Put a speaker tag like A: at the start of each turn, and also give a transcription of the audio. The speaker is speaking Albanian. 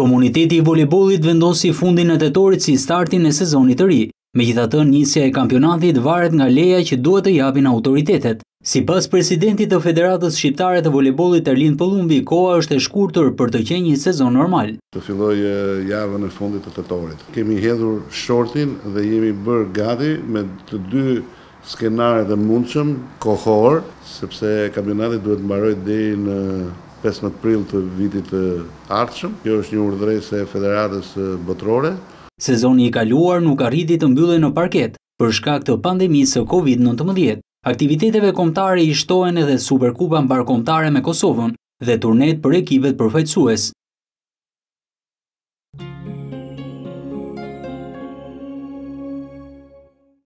A: Komuniteti i voleybollit vendosi fundin e tetorit si startin e sezonit të ri. Megjithatë, nisja e kampionatit varet nga leja që duhet të japin autoritetet. Sipas presidentit të Federatës Shqiptare të Voleybollit Erlind Pëllumbi, koha është e shkurtër për të qenë një sezon normal.
B: Të filloj javën e fundit të tetorit. Kemi hedhur shortin dhe jemi bërë gati me të dy skenaret e mundshëm kohor, sepse kampionati duhet mbarojë deri në 15 prill të vitit të ardhshëm. Kjo është një urdhëresë e Federatës Botërore.
A: Sezoni i kaluar nuk arriti të mbyllej në parket për shkak të pandemisë së Covid-19. Aktiviteteve kombëtare i shtohen edhe Superkupa mbarkombëtare me Kosovën dhe turnet për ekipet përfaqësues.